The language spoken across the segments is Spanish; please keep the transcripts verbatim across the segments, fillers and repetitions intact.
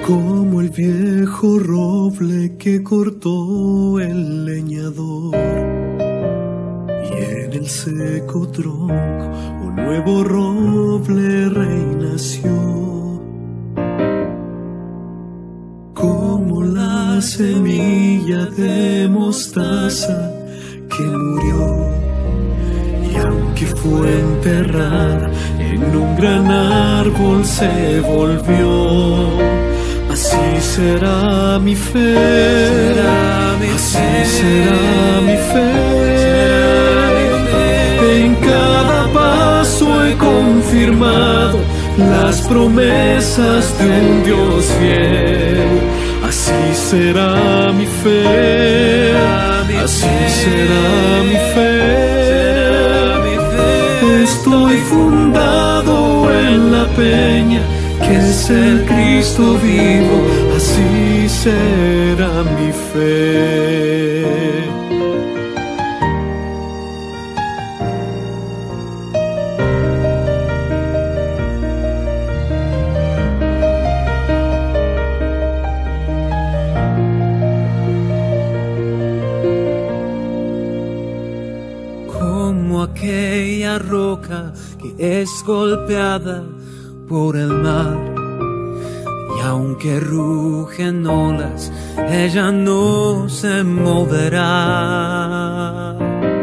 como el viejo roble que cortó el leñador, y en el seco tronco un nuevo roble renació, como la semilla de mostaza que murió, y aunque fue enterrada en un gran árbol se volvió. Así será mi fe, será mi así fe, será mi fe. Será mi fe. En cada paso he confirmado las promesas de un Dios fiel. Así será mi fe, será mi así fe. será mi fe. Será mi fe. Estoy fundado en la peña, que es el Cristo vivo, así será mi fe. Como aquella roca que es golpeada por el mar, y aunque rugen olas, ella no se moverá.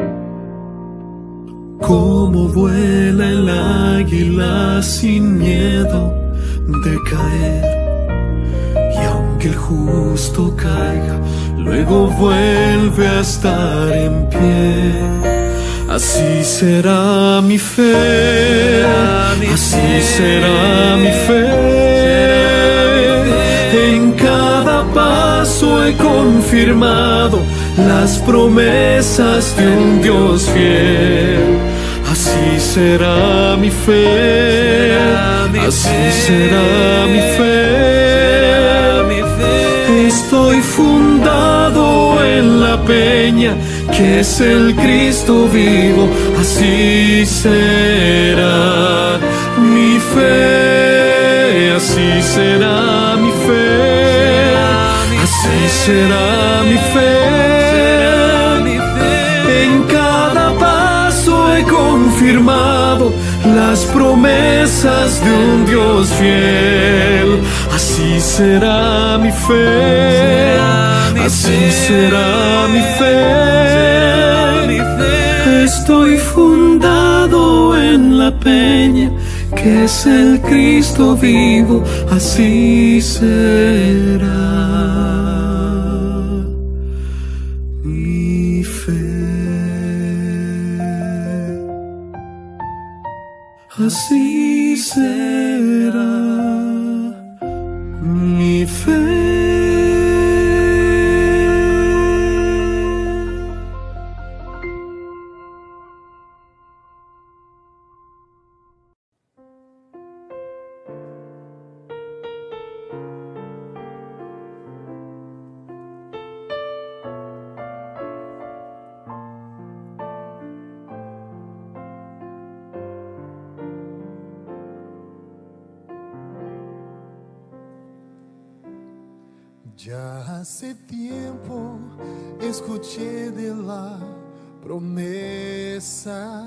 Como vuela el águila sin miedo de caer, y aunque el justo caiga, luego vuelve a estar en pie. Así será mi fe, será mi así fe, será mi fe. Será mi fe. En cada paso he confirmado las promesas de un Dios fiel. Así será mi fe, será mi así fe. será mi fe. Será mi fe. Estoy fundado en la peña, que es el Cristo vivo, así será mi fe, así será mi fe, así será mi fe. En cada paso he confirmado las promesas de un Dios fiel. Así será mi fe, así será mi fe. Estoy fundado en la peña, que es el Cristo vivo, así será mi fe. Así será mi fe. Ya hace tiempo escuché de la promesa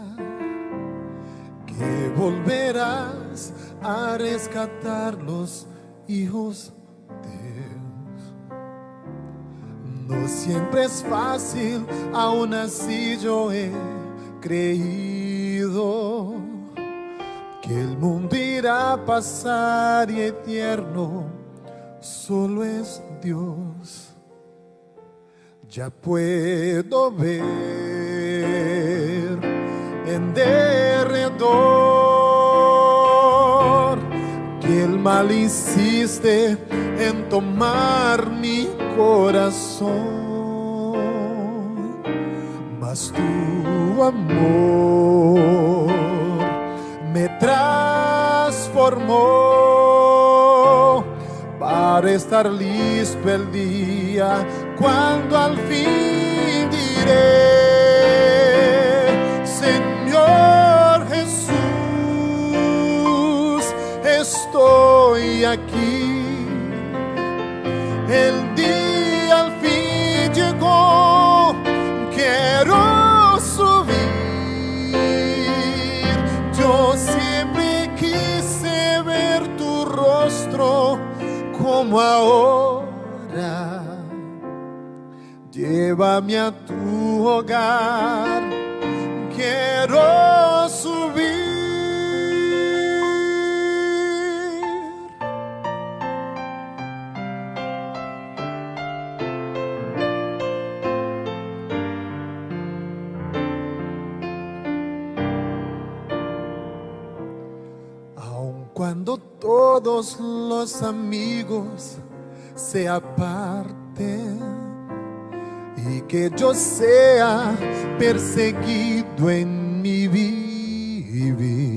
que volverás a rescatar los hijos de Dios. No siempre es fácil, aún así yo he creído que el mundo irá a pasar y eterno solo es Dios. Ya puedo ver en derredor que el mal hiciste en tomar mi corazón, mas tu amor me transformó para estar listo el día cuando al fin diré: Señor Jesús, estoy aquí. el día al fin llegó. Quiero subir. Yo siempre quise ver tu rostro como ahora. Llévame a tu hogar. Quiero subir. Cuando todos los amigos se aparten y que yo sea perseguido en mi vivir,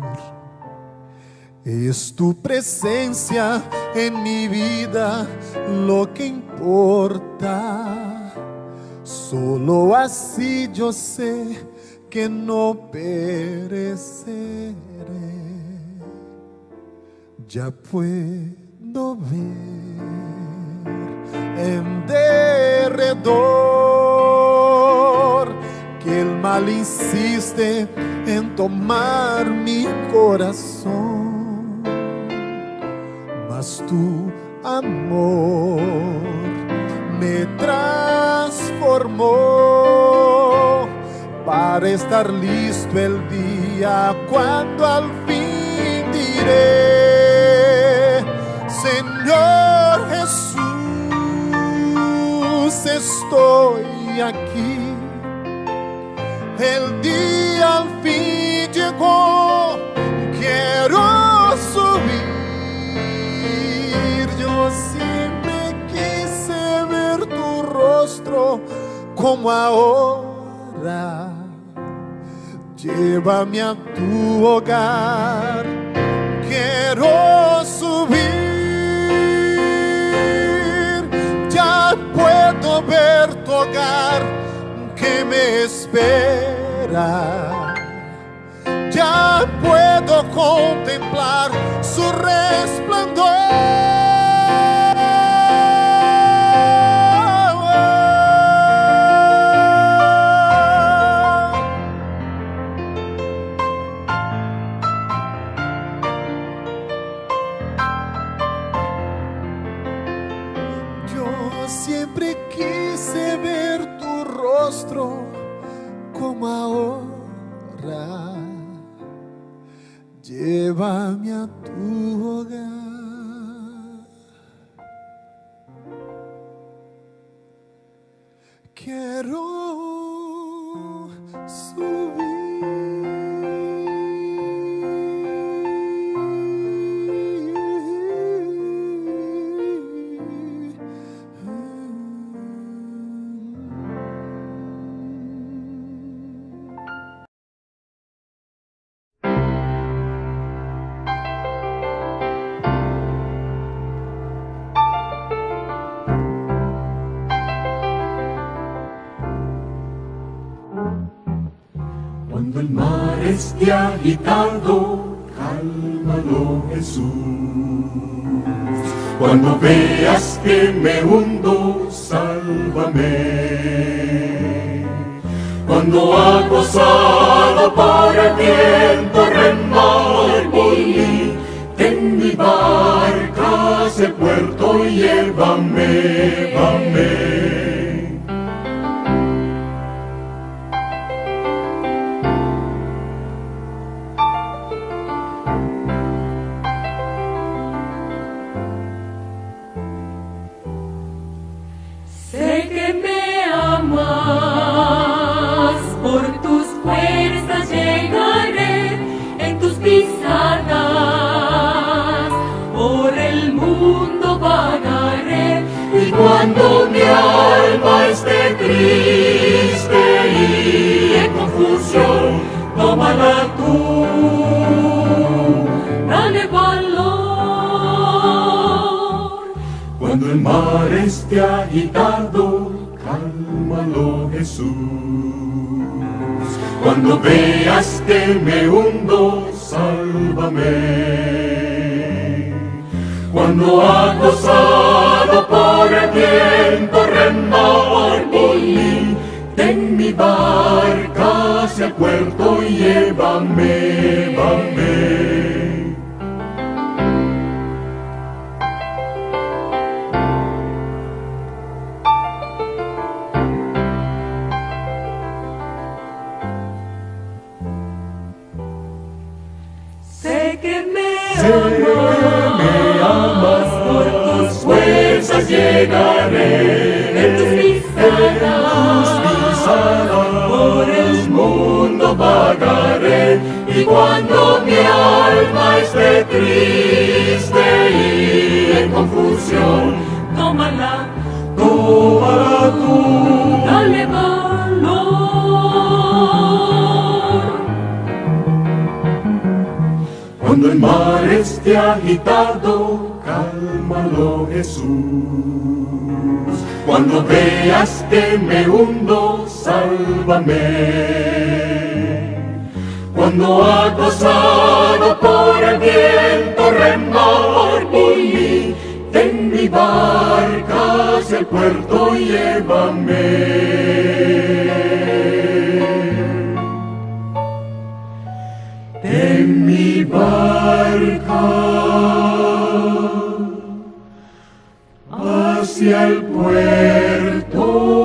es tu presencia en mi vida lo que importa. Solo así yo sé que no pereceré. Ya puedo ver en derredor que el mal insiste en tomar mi corazón, mas tu amor me transformó para estar listo el día cuando al fin diré: Señor Jesús, estoy aquí. El día al fin llegó. Quiero subir. Yo siempre quise ver tu rostro como ahora. Llévame a tu hogar. Quiero subir. Ya puedo ver tu hogar que me espera. Ya puedo contemplar su resplandor. Siempre quise ver tu rostro como ahora. Llévame a tu hogar. Quiero subir. Cuando el mar esté agitado, cálmalo, Jesús. Cuando veas que me hundo, sálvame. Cuando acosado por el viento remar por mí, ten mi barca hacia el puerto y llévame, llévame. Cuando mi alma esté triste y en confusión, tómala tú, dale valor. Cuando el mar esté agitado, cálmalo, Jesús. Cuando veas que me hundo, sálvame. Cuando acosado por por el viento remar por mí. Ten mi barca hacia el puerto y llévame, llévame. Sé que me Sé que me amas, por tus fuerzas llegaré. en tus pisadas, Por el mundo vagaré, y cuando mi alma esté triste y en confusión, tómala, tómala tú. dale valor. Cuando el mar esté agitado, cálmalo, Jesús. Cuando veas que me hundo, sálvame. Cuando acosado por el viento remar por mí, ten mi barca hacia el puerto y llévame. Ten mi barca hacia el puerto.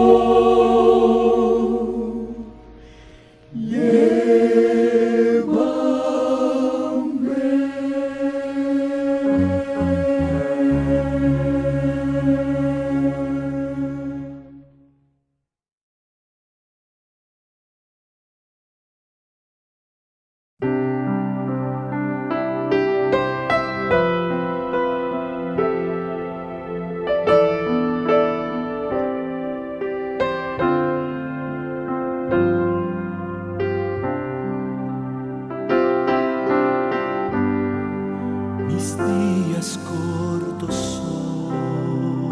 Mis días cortos son,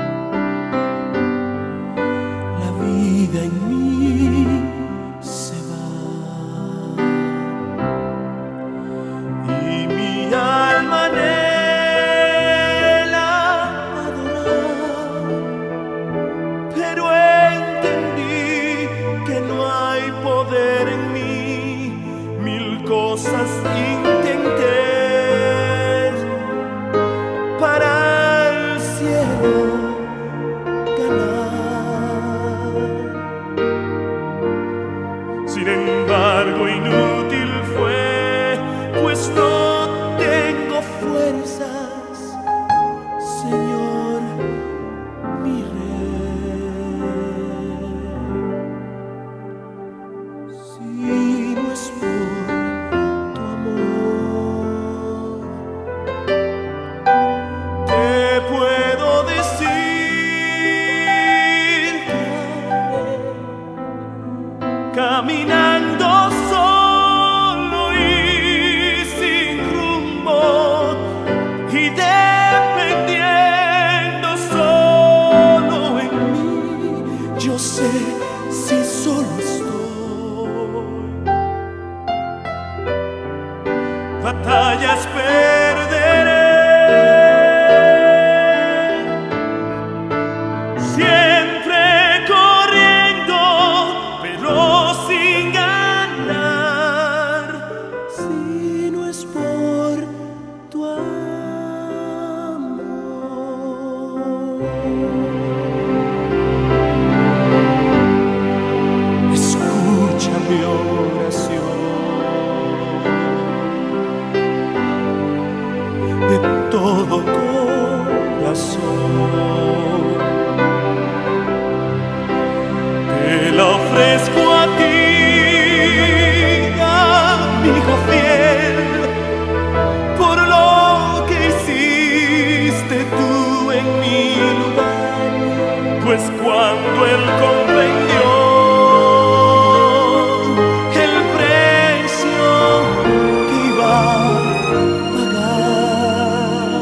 la vida en mí se va y mi alma anhela adorar, pero entendí que no hay poder en mí. Mil cosas intenté para el cielo ganar. Sin embargo, inútil fue, pues no tengo fuerzas, Señor, mi Rey. Si no es por tu amor, te puedo decir que caminando solo y sin rumbo y dependiendo solo en mí, yo sé si solo estoy, batallas perderé. Siempre corriendo, pero sin ganar. Si no es por tu amor. Escucha mi oración de todo corazón. Te la ofrezco a ti, amigo fiel, por lo que hiciste tú en mi lugar, pues cuando Él comprendió el precio que iba a pagar,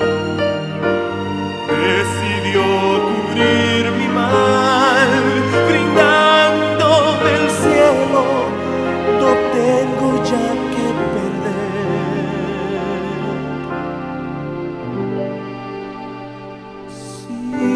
decidió cubrir mi mal, brindando del cielo, no tengo ya que perder. Si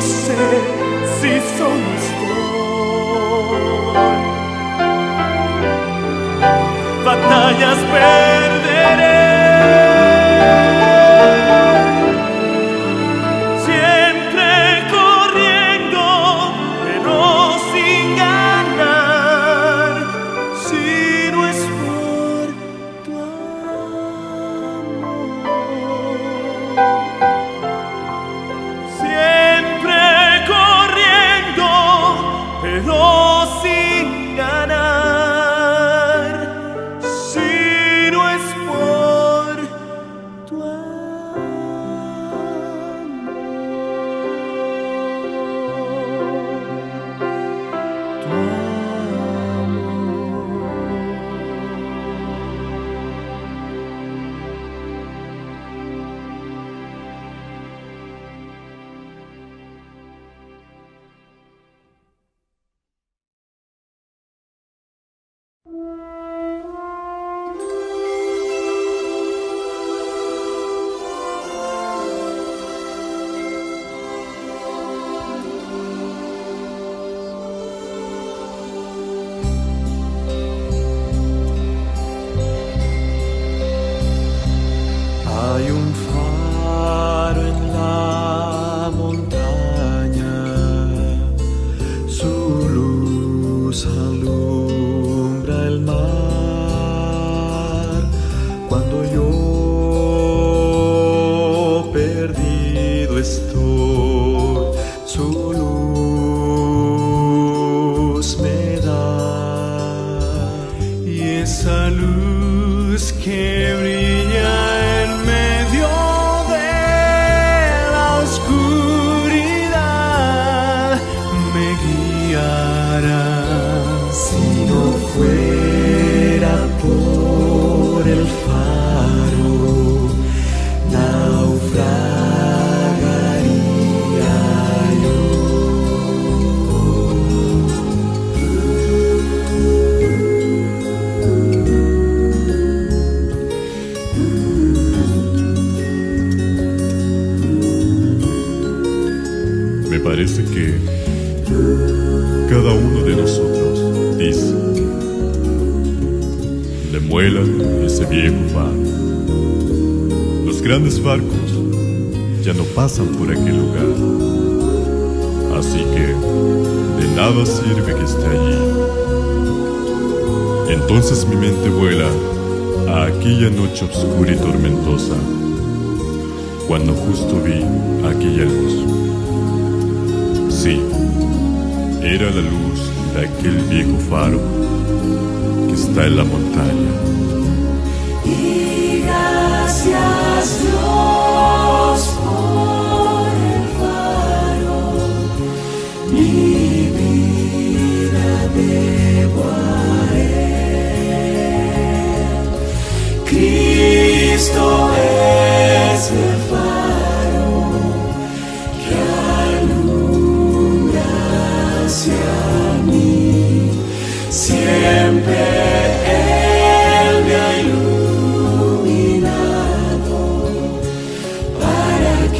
sé si solo estoy. Batallas perderé. Hay un faro en la montaña, su luz alumbra el mar. Cuando yo perdido estoy, su luz me da. Y esa luz que brilla en medio de la oscuridad me guiará. Si no fuera por el faro, naufragaría yo. Me parece que cada uno de nosotros dice: demuelan ese viejo faro. Los grandes barcos ya no pasan por aquel lugar, así que de nada sirve que esté allí. Entonces mi mente vuela a aquella noche oscura y tormentosa, cuando justo vi aquella luz. Sí, era la luz de aquel viejo faro que está en la montaña. Y gracias Dios por el faro, mi vida debo a Él. Cristo es el faro que alumbra hacia mí. Siempre Él me ha iluminado para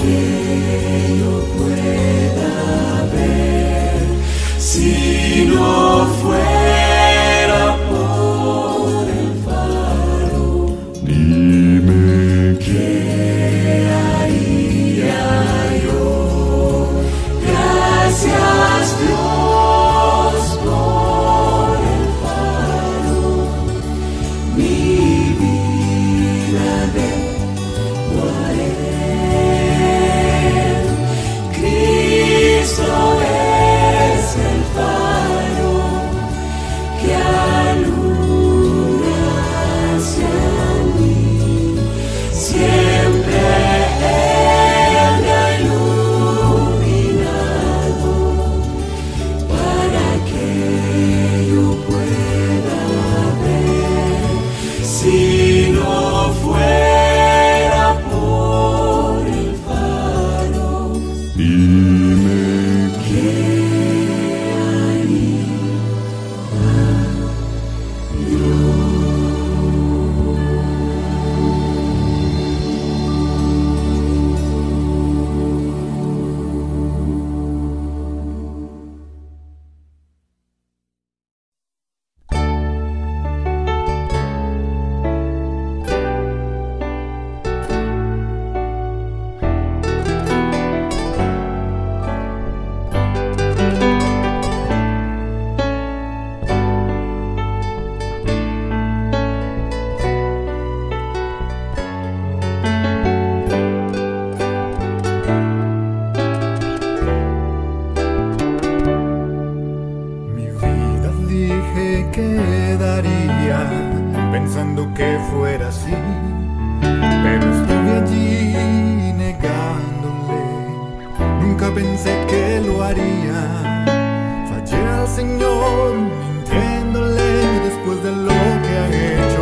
que lo haría. Fallé al Señor mintiéndole después de lo que ha hecho.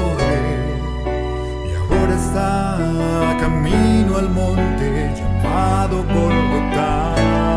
Y ahora está camino al monte llamado Golgotá.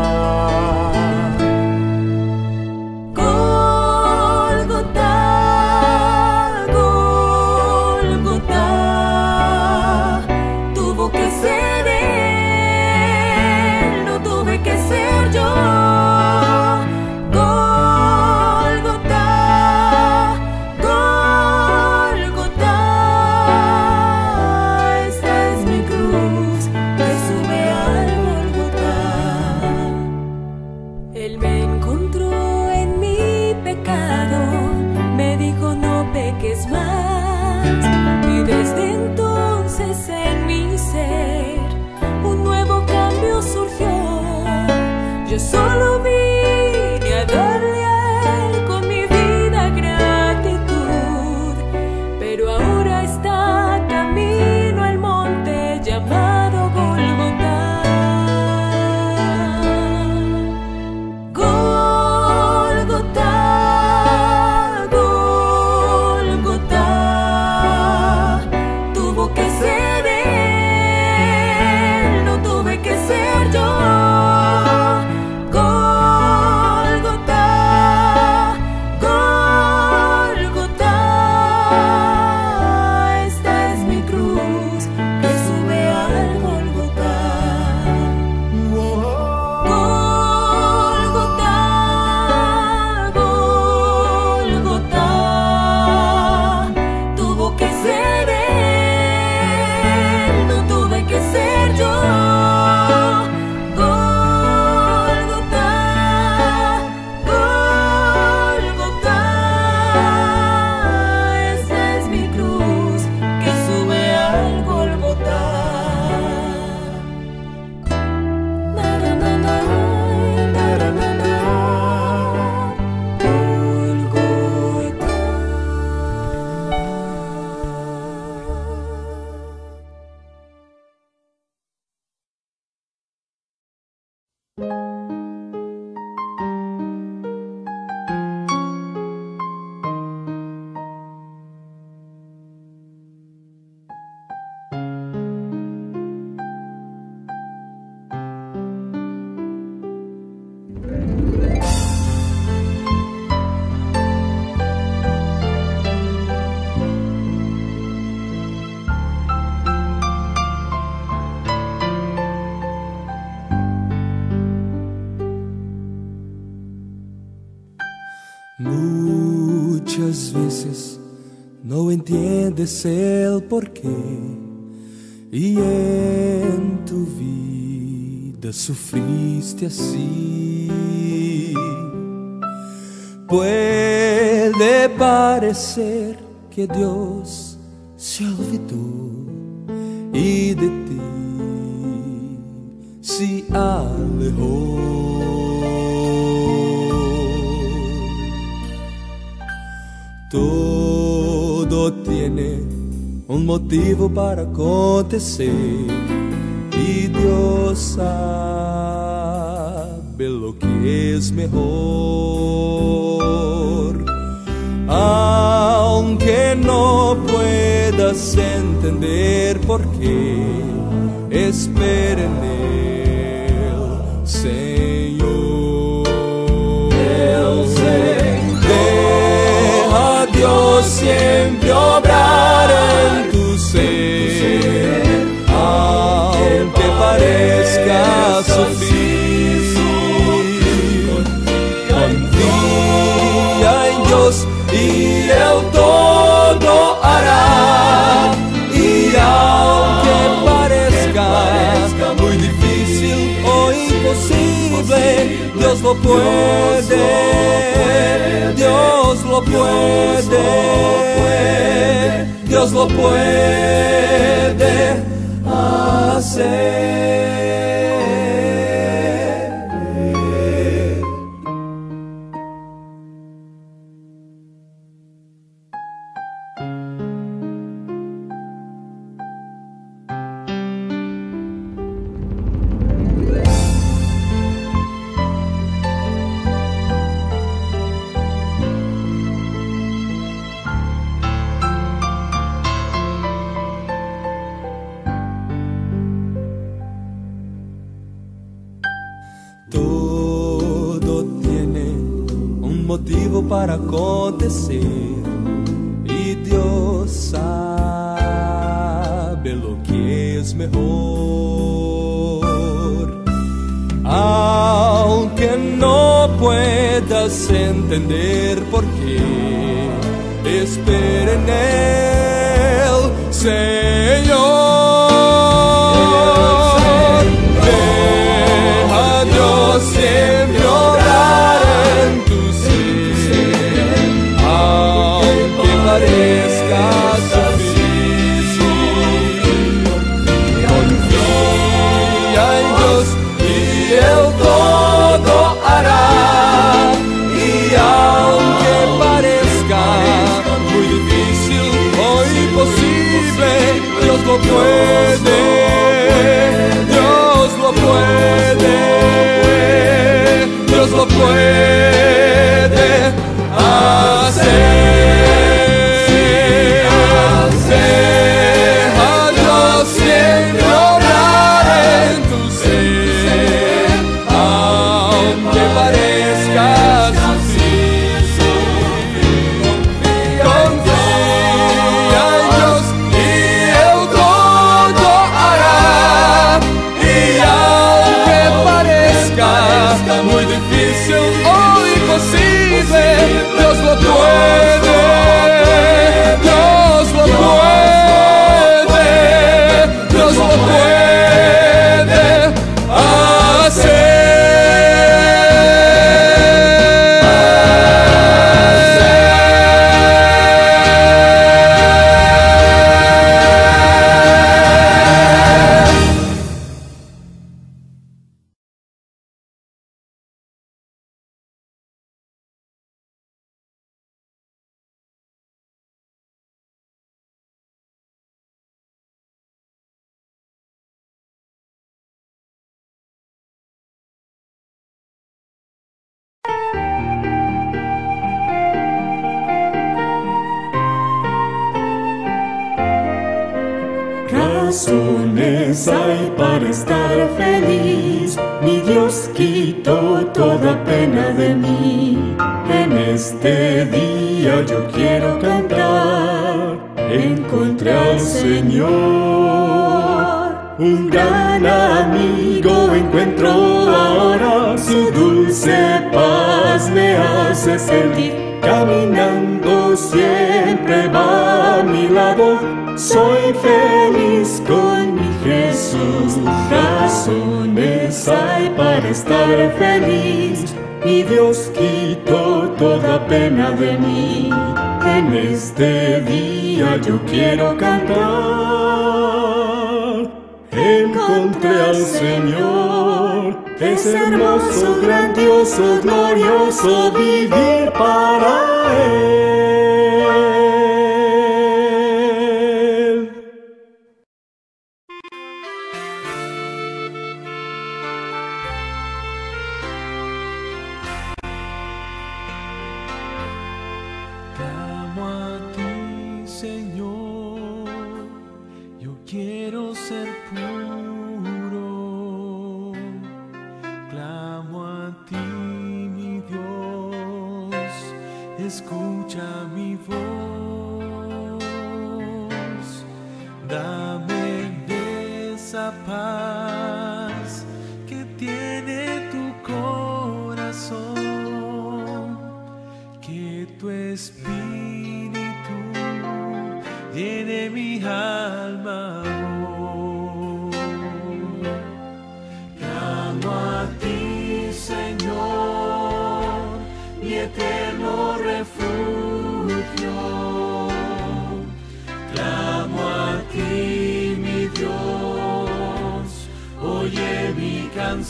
Solo vine a darle a él con mi vida gratitud, pero ahora está camino al monte llamado Golgotá. Golgotá, Golgotá, tuvo que ser él, no tuve que ser yo. Muchas veces no entiendes el porqué y en tu vida sufriste así. Puede parecer que Dios se olvidó y de ti se alejó. Todo tiene un motivo para acontecer y Dios sabe lo que es mejor. Aunque no puedas entender por qué, espera en Él, Señor. El Señor. Dios siempre obrar en tu ser, aunque parezca sufrir. Confía en Dios y Él todo hará. Y aunque parezca muy difícil o imposible, Dios lo puede, Dios lo puede, Dios lo puede hacer. motivo para acontecer, y Dios sabe lo que es mejor. Aunque no puedas entender por qué, espera en Él, Señor. Deja a Dios siempre obrar en tu ser, aunque parezca difícil. Confía en Dios y Él todo hará, y aunque parezca muy difícil o imposible, Dios lo puede, Dios lo puede, Dios lo puede hacer. Deja a Dios siempre obrar en tu ser, aunque parezca difícil. Confía en Dios y Él todo hará, y aunque parezca muy difícil o imposible, Dios lo puede, Dios lo puede, Dios lo puede hacer. Razones hay para estar feliz, mi Dios quitó toda pena de mí. En este día yo quiero cantar, encontré al Señor. Un gran amigo encuentro ahora, su dulce paz me hace sentir. Caminando siempre va a mi lado, soy feliz con mi Jesús. Razones hay para estar feliz, mi Dios quitó toda pena de mí. En este día yo quiero cantar, encontré al Señor. Es hermoso, grandioso, glorioso vivir para Él. Clamo a ti, Señor, yo quiero ser puro. Clamo a ti, mi Dios, escucha mi voz. Dame esa paz que tiene tu corazón, que tu espíritu llene mi alma hoy. Clamo a ti, Señor, mi eterno refugio. Clamo a ti, mi Dios, oye mi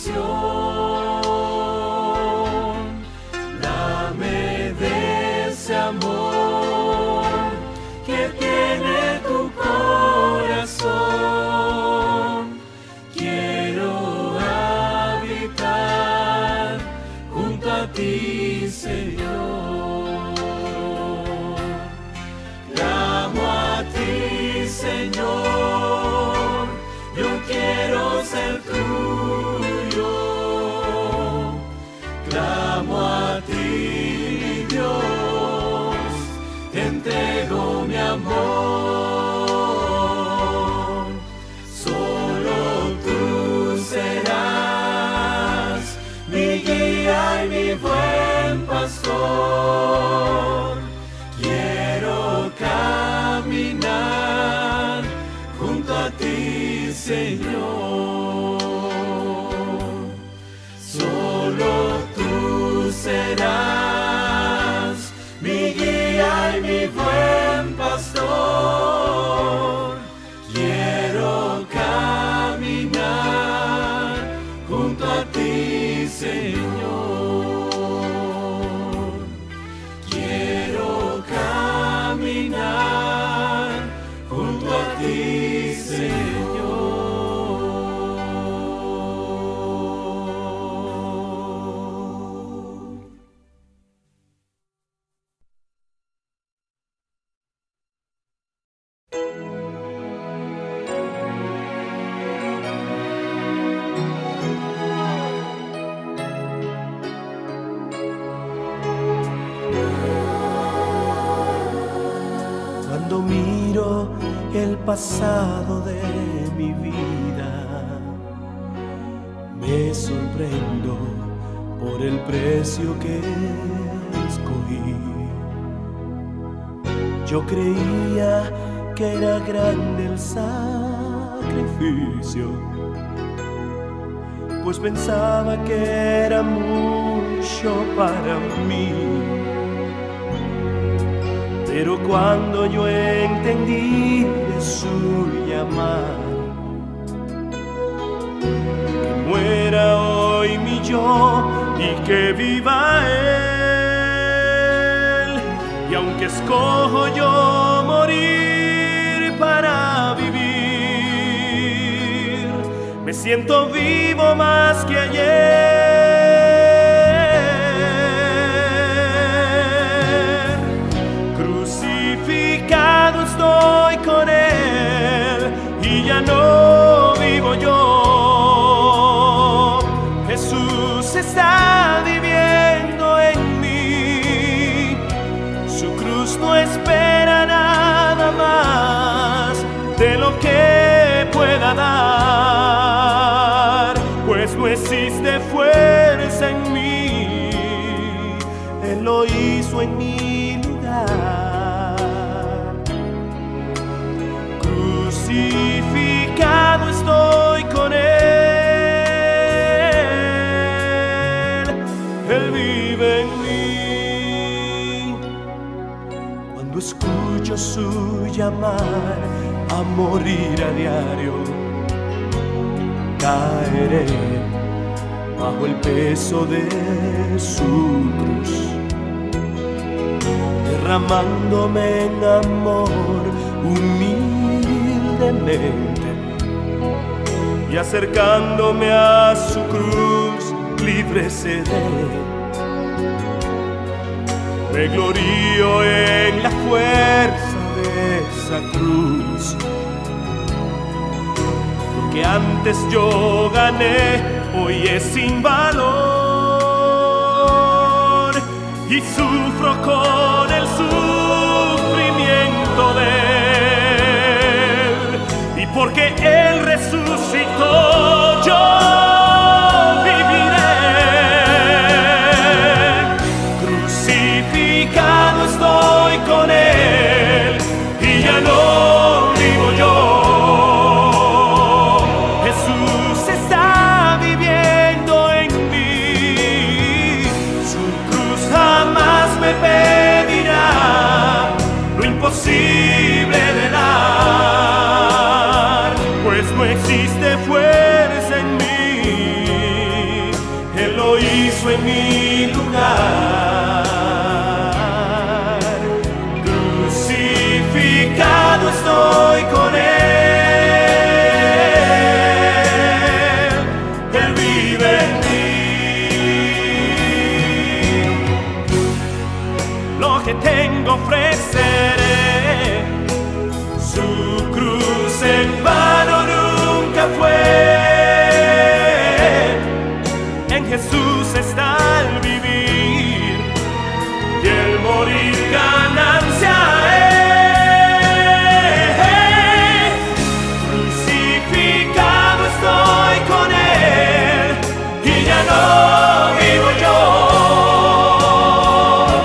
canción. Dame de ese amor que tiene tu corazón. Quiero habitar junto a ti, Señor. Clamo a ti, Señor, yo quiero ser tuyo. Clamo a ti, Quiero caminar junto a ti, Señor. Solo tú serás mi guía y mi buen pastor. Quiero caminar junto a ti, Señor. Quiero caminar junto a ti, Señor. Cuando miro el pasado de mi vida, me sorprendo por el precio que escogí. Yo creía que era grande el sacrificio, pues pensaba que era mucho para mí. Pero cuando yo entendí de su llamar, que muera hoy mi yo y que viva él, y aunque escojo yo morir para vivir, me siento vivo más que ayer. Estoy con él y ya no vivo yo. Jesús está viviendo en mí. Su cruz no espera nada más de lo que pueda dar, pues no existe fuerza en mí. Él lo hizo en mi lugar. Crucificado estoy con él, él vive en mí. Cuando escucho su llamar a morir a diario, caeré bajo el peso de su cruz, derramándome en amor humildemente y acercándome a su cruz, libre seré. Me glorío en la fuerza de esa cruz. Lo que antes yo gané, hoy es sin valor, y sufro con el sufrimiento de él. Y porque él resucitó, yo viviré. Crucificado estoy con él y ya no vivo yo. Jesús está viviendo en mí. Su cruz jamás me pedirá lo imposible de dar, pues no existe fuerza en mí. Él lo hizo en mi lugar. Crucificado estoy con él, él vive en mí. Lo que tengo ofreceré, su cruz en vano nunca fue. En Jesús está el vivir y el morir ganancia es. Crucificado estoy con él y ya no vivo yo.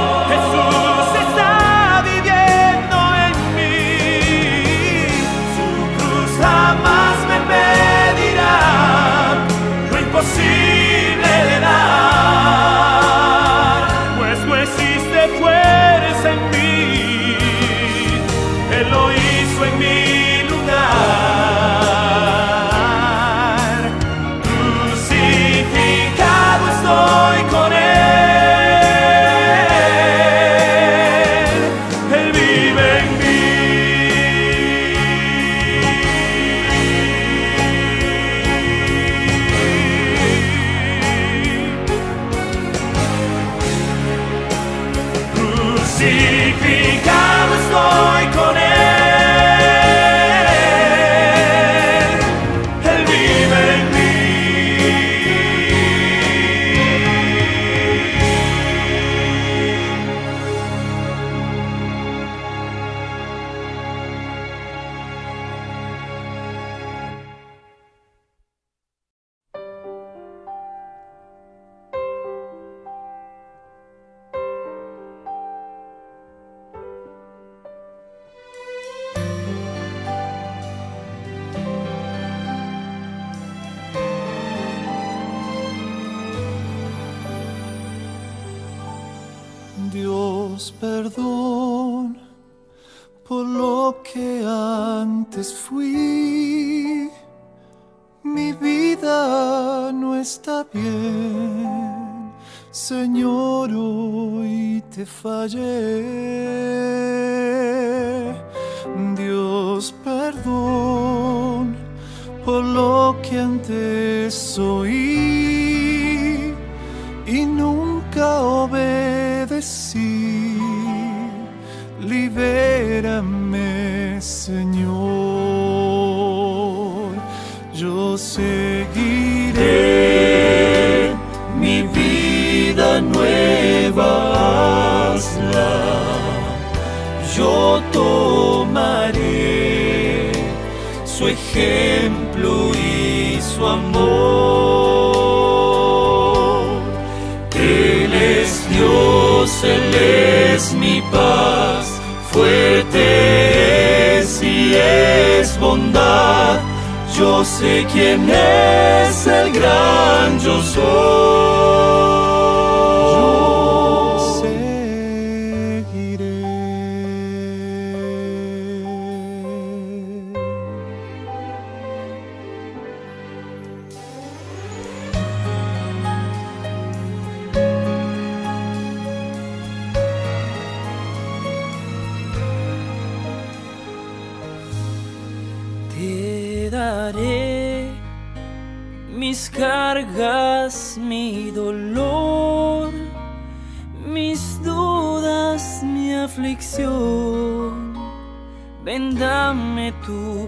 Dios, perdón por lo que antes fui. Mi vida no está bien, Señor, hoy te fallé. Dios, perdón por lo que antes oí y nunca obedecí. Libérame, Señor. Yo seguiré mi vida nueva, hazla. Yo tomaré su ejemplo y su amor. Él es Dios, Él es mi paz, fuerte es y es bondad. Yo sé quién es el gran yo soy. Yo seguiré. Te daré mis cargas, mi dolor, mis dudas, mi aflicción. Ven, dame tu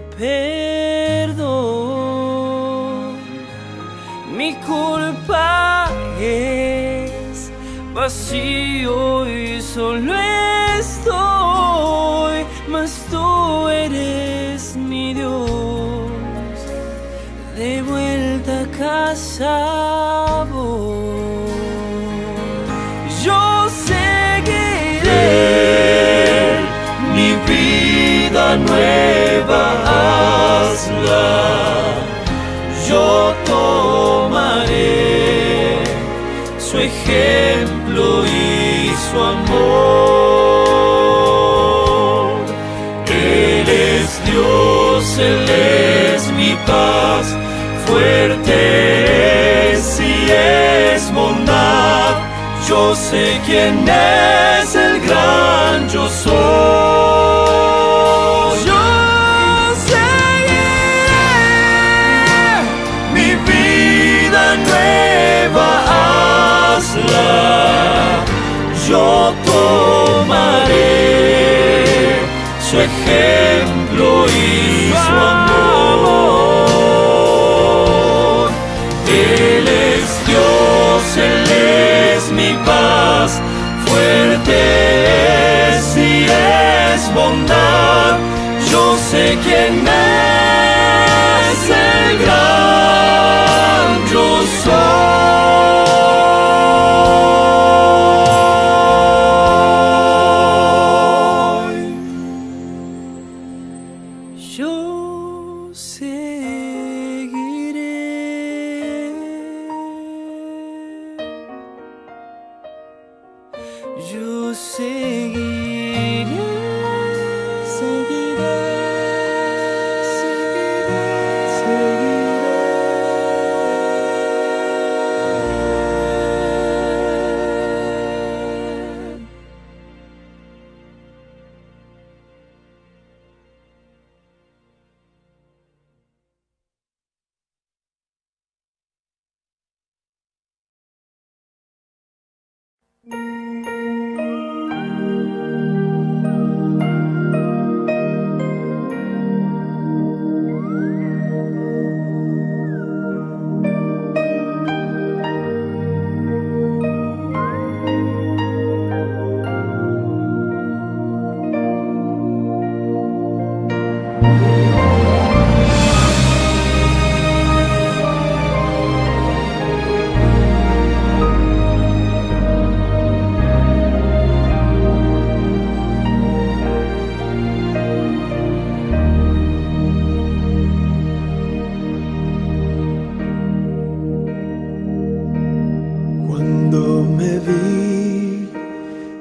perdón. Mi culpa es vacío y solo estoy, mas tú eres mi Dios. De vuelta a casa voy. Yo seguiré mi vida nueva, hazla. Yo tomaré su ejemplo y su amor. Él es Dios, Él es mi paz, fuerte es y es bondad. Yo sé quién es el gran yo soy. Yo seguiré mi vida nueva, hazla. Yo tomaré su ejemplo y su amor. Él es Dios, Él es mi paz, fuerte es y es bondad. Yo sé quién es el gran yo soy. Yo seguiré. Yo seguiré. Seguiré. Seguiré. Seguiré.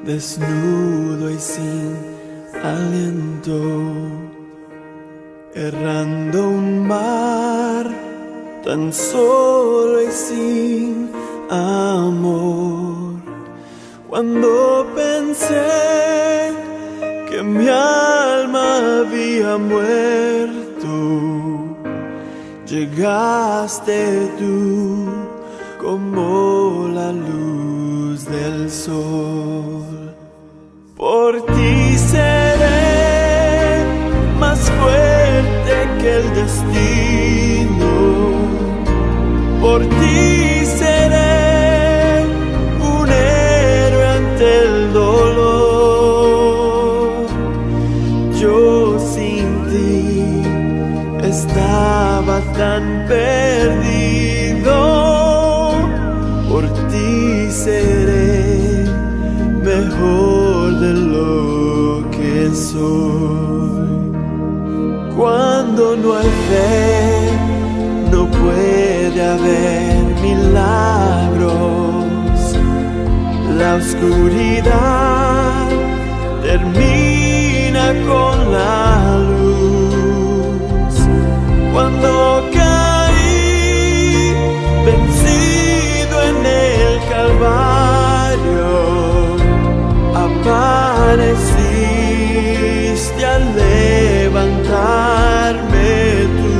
desnudo y sin aliento, errando un mar tan solo y sin amor. Cuando pensé que mi alma había muerto, llegaste tú como la luz del sol. Por ti seré más fuerte que el destino, por ti seré un héroe ante el dolor. Yo sin ti estaba tan perdido, por ti seré mejor de lo que soy. Cuando no hay fe, no puede haber milagros. La oscuridad termina con la luz. Cuando caí vencido en el Calvario, apareciste al levantarme tú.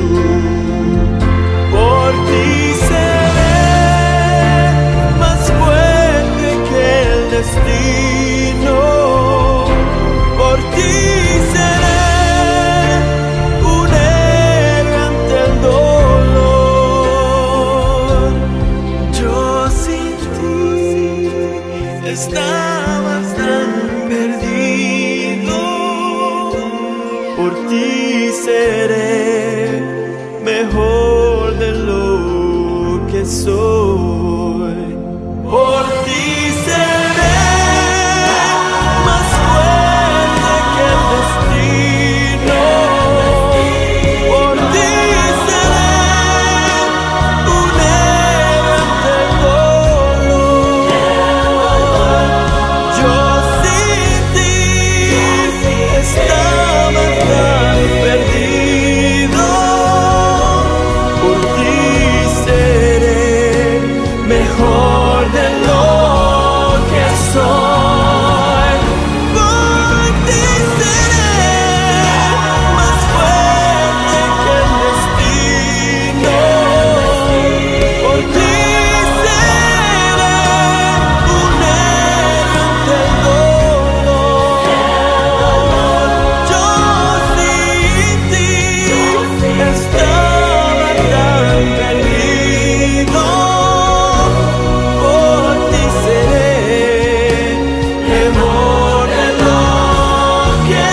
Por ti seré más fuerte que el destino, por ti seré un héroe ante el dolor. Yo sin ti estaba tan perdido, por ti seré mejor de lo que soy. Por ti seré más fuerte que el destino, por ti seré un héroe ante el dolor. Yo sin ti estaba tan perdido, por ti seré mejor de lo que soy. Por ti seré más fuerte que el destino, por ti seré un héroe ante el dolor. Yo sin ti estaba tan perdido, por ti seré mejor de lo que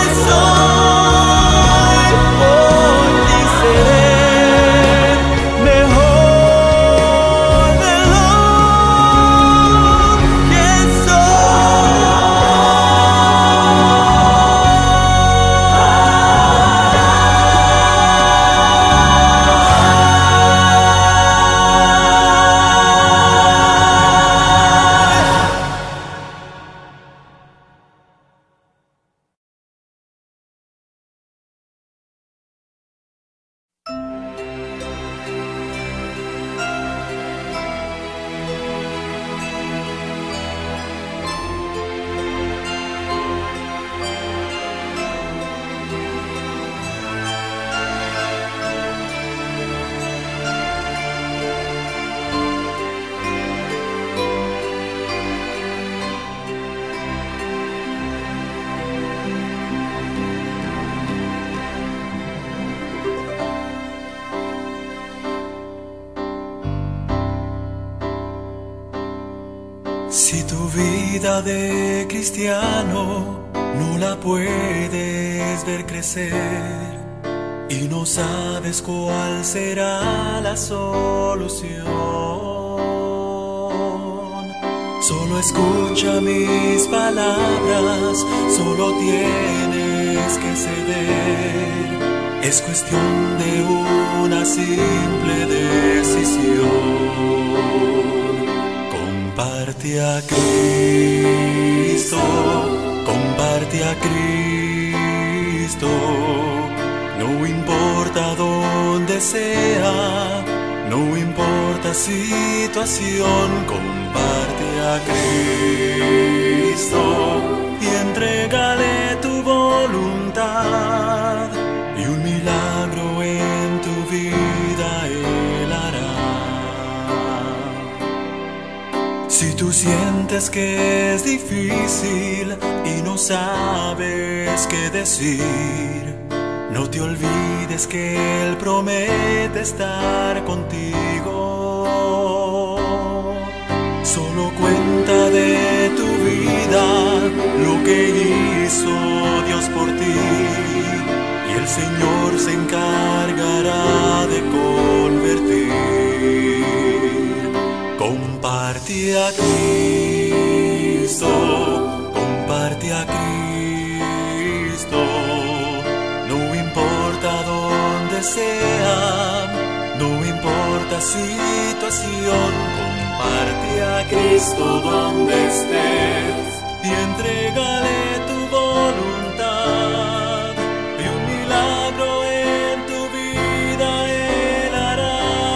soy. Por ti seré mejor de lo que Si tu vida de cristiano no la puedes ver crecer y no sabes cuál será la solución, solo escucha mis palabras, solo tienes que ceder. Es cuestión de una simple decisión. Comparte a Cristo, comparte a Cristo, no importa dónde sea, no importa situación, comparte a Cristo y entrégale tu voluntad y un milagro en tu vida Él hará. Si tú sientes que es difícil y no sabes qué decir, no te olvides que Él promete estar contigo. Solo cuenta de tu vida lo que hizo Dios por ti y el Señor se encargará de convertir. Comparte a Cristo, comparte a Cristo, no importa dónde sea, no importa situación, comparte a Cristo donde estés y entrégale tu voluntad y un milagro en tu vida Él hará.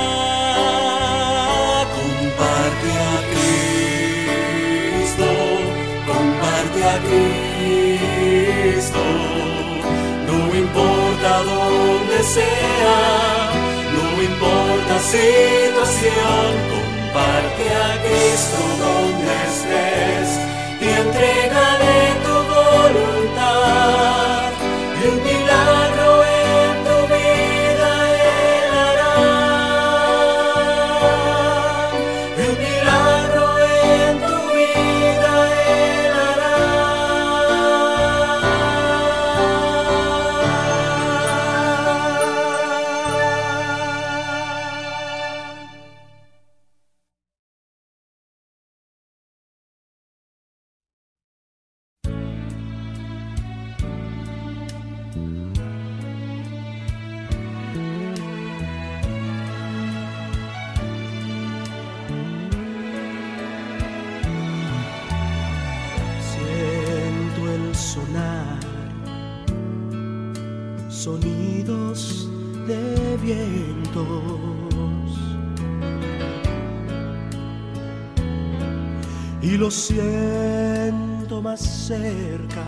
Comparte a Cristo, comparte a Cristo, no importa dónde sea, no importa situación, comparte a Cristo donde estés y entrégale tu voluntad y un milagro en tu vida Él hará. Y un milagro en tu vida Él hará. Siento el sonar, sonidos de vientos, y lo siento más cerca,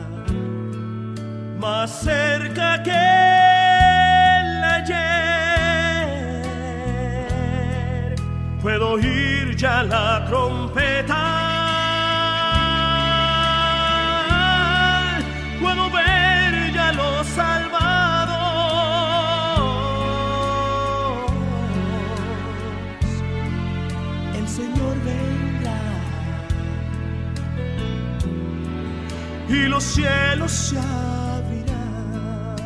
más cerca que el ayer. Puedo oír ya la trompeta, puedo ver ya los salvados. El Señor vendrá y los cielos se abrirán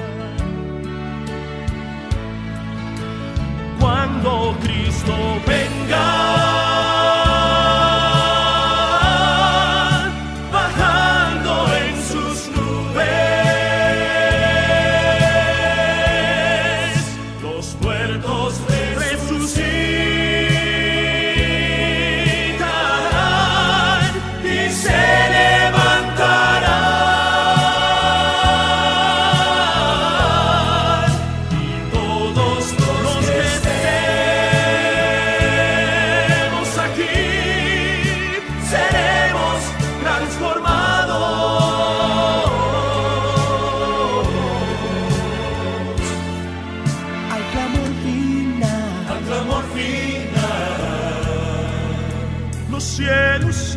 cuando Cristo venga. Los cielos se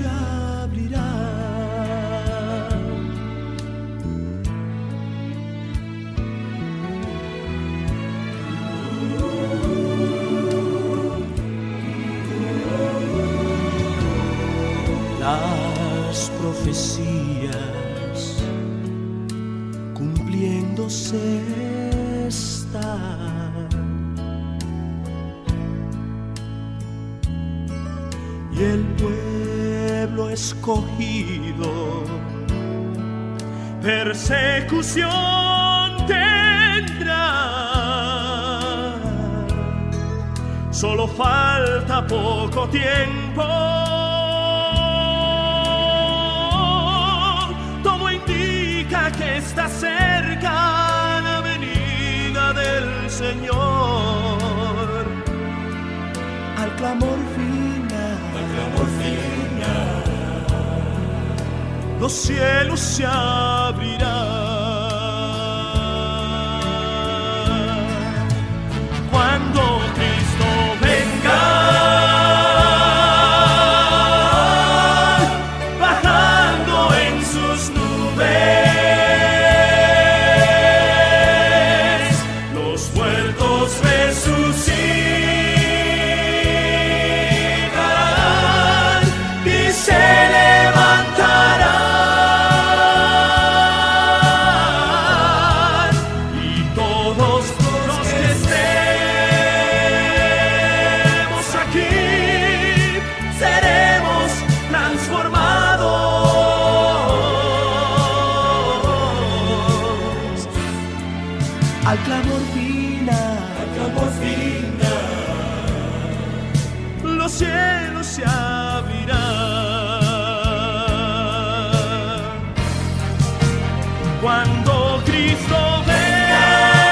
abrirán. Las profecías cumpliéndose están, y el pueblo escogido persecución tendrá. solo falta poco tiempo. Todo indica que está cerca la venida del Señor. Al clamor final, al clamor final, los cielos se abrirán. Cuando Cristo venga, bajando en sus nubes, los muertos resucitarán y se levantarán, y todos los que estemos aquí seremos transformados. Al clamor final, al clamor final, los cielos se abrirán. Cuando Cristo venga,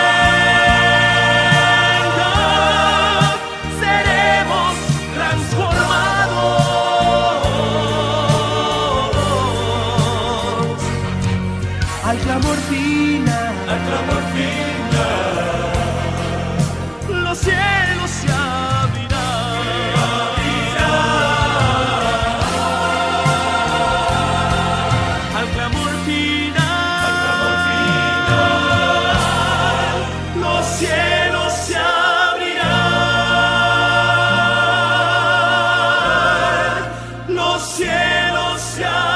seremos transformados. Al clamor final, al clamor final, los cielos se abrirán. Al clamor final, al clamor final, los cielos se abrirán. Los cielos se abrirán.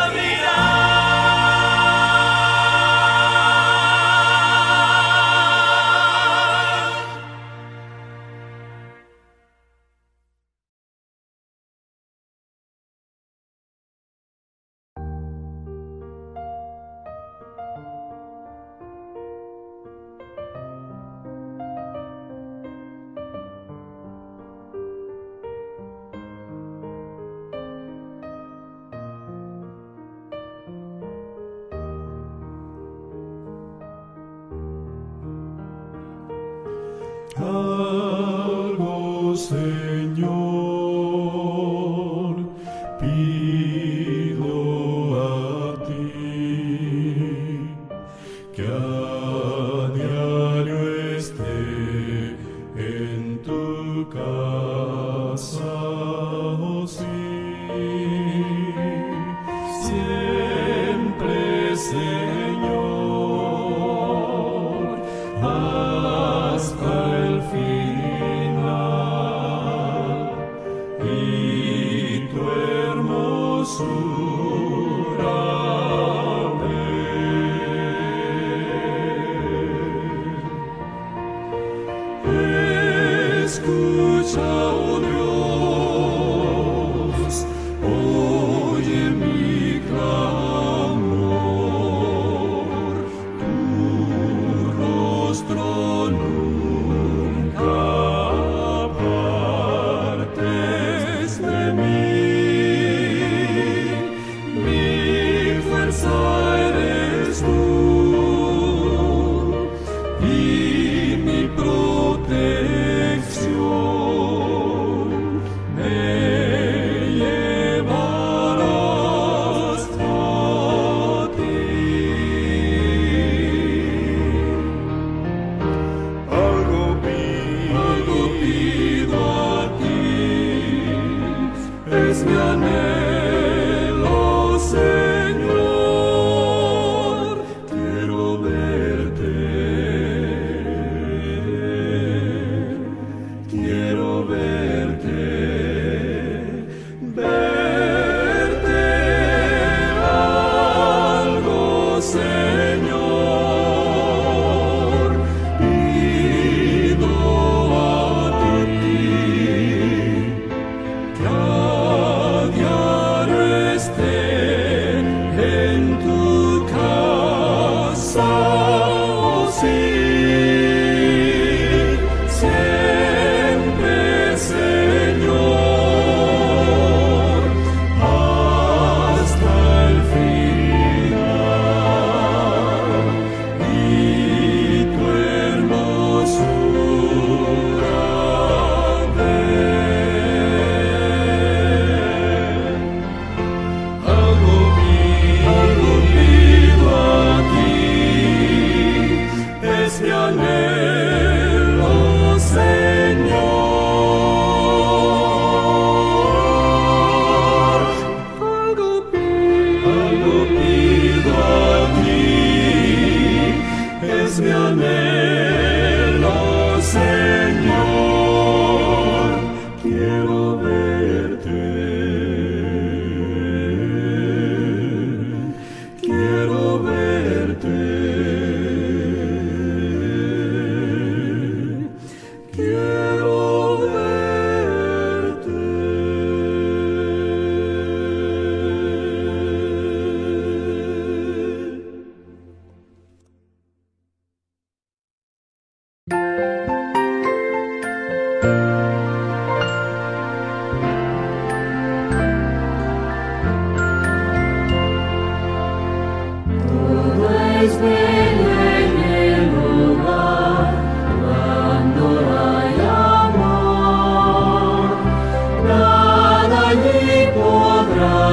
Algo, Señor, pido a ti, que a diario esté en tu casa, oh sí, siempre, Señor, hasta el final, y tu hermosura ver. Escucha, oh Dios, oye mi clamor, tu rostro nunca apartes de mí,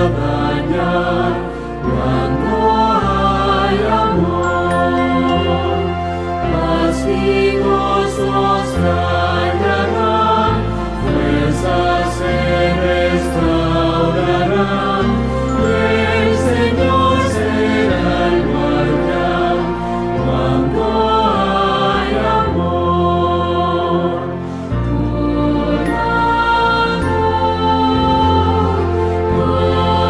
dañar cuando hay amor. Castigos nos callarán, fuerzas se restaurarán, el Señor será el guardián cuando hay amor. Con amor, con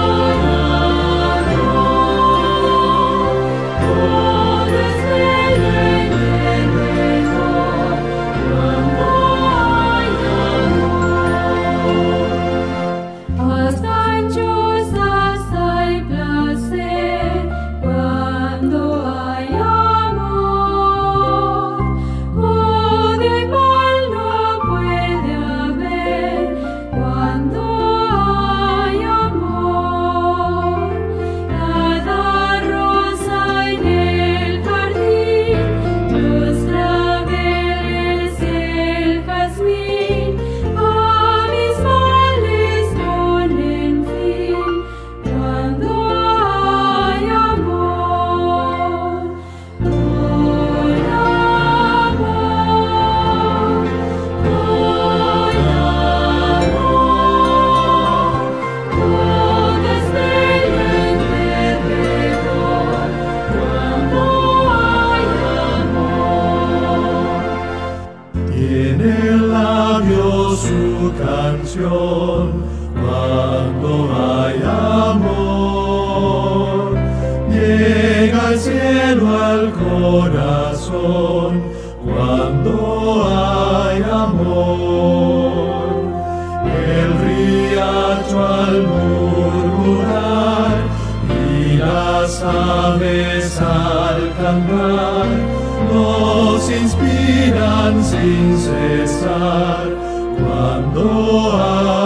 amor, todo es bello y mejor cuando hay amor. Hasta en chozas hay placer cuando hay amor. Odio y mal no puede haber cuando hay amor. Cada rosa en el jardín, los claveles y el jazmín, a mis males ponen fin cuando hay amor. Con amor, con amor, todo es bello y mejor cuando hay amor. Tiene el labio su canción cuando hay amor. Llega el cielo al corazón cuando hay amor. El riacho al murmurar y las aves al cantar nos inspiran sin cesar cuando hay